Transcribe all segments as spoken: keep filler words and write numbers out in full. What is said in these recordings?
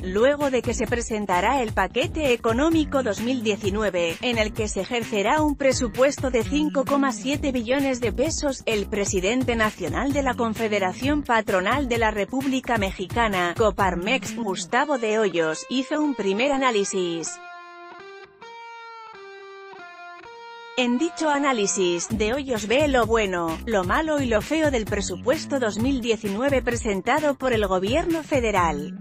luego de que se presentará el paquete económico dos mil diecinueve, en el que se ejercerá un presupuesto de cinco coma siete billones de pesos. El presidente nacional de la Confederación Patronal de la República Mexicana, Coparmex, Gustavo de Hoyos, hizo un primer análisis. En dicho análisis, de Hoyos ve lo bueno, lo malo y lo feo del presupuesto dos mil diecinueve presentado por el gobierno federal.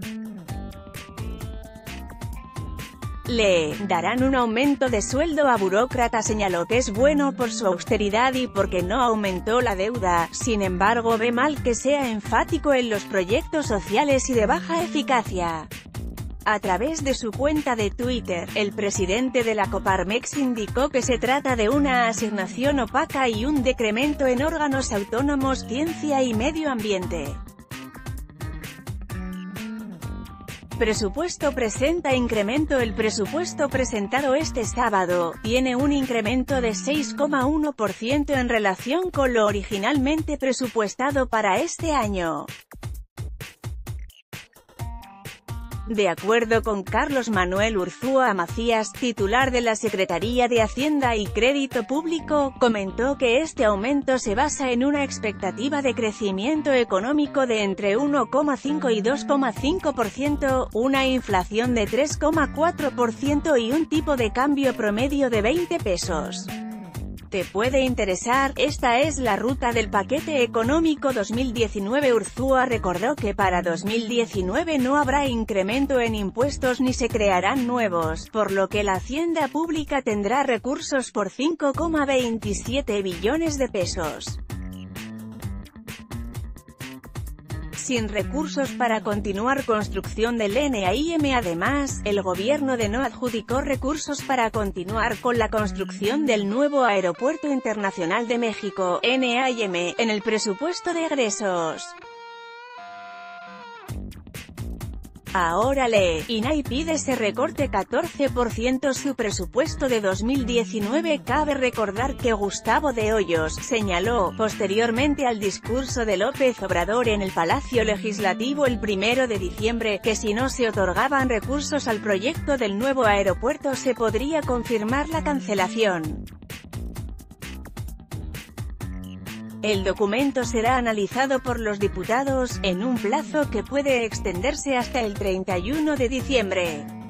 Le darán un aumento de sueldo a burócratas. Señaló que es bueno por su austeridad y porque no aumentó la deuda. Sin embargo, ve mal que sea enfático en los proyectos sociales y de baja eficacia. A través de su cuenta de Twitter, el presidente de la Coparmex indicó que se trata de una asignación opaca y un decremento en órganos autónomos, ciencia y medio ambiente. Presupuesto presenta incremento. El presupuesto presentado este sábado tiene un incremento de seis coma uno por ciento en relación con lo originalmente presupuestado para este año. De acuerdo con Carlos Manuel Urzúa Macías, titular de la Secretaría de Hacienda y Crédito Público, comentó que este aumento se basa en una expectativa de crecimiento económico de entre uno coma cinco y dos coma cinco por ciento, una inflación de tres coma cuatro por ciento y un tipo de cambio promedio de veinte pesos. ¿Te puede interesar? Esta es la ruta del paquete económico dos mil diecinueve. Urzúa recordó que para dos mil diecinueve no habrá incremento en impuestos ni se crearán nuevos, por lo que la hacienda pública tendrá recursos por cinco coma veintisiete billones de pesos. Sin recursos para continuar construcción del N A I M. Además, el gobierno de no adjudicó recursos para continuar con la construcción del nuevo Aeropuerto Internacional de México, N A I M, en el presupuesto de egresos. Ahora le, I N A I pide se recorte catorce por ciento su presupuesto de dos mil diecinueve. Cabe recordar que Gustavo de Hoyos señaló, posteriormente al discurso de López Obrador en el Palacio Legislativo el primero de diciembre, que si no se otorgaban recursos al proyecto del nuevo aeropuerto se podría confirmar la cancelación. El documento será analizado por los diputados, en un plazo que puede extenderse hasta el treinta y uno de diciembre.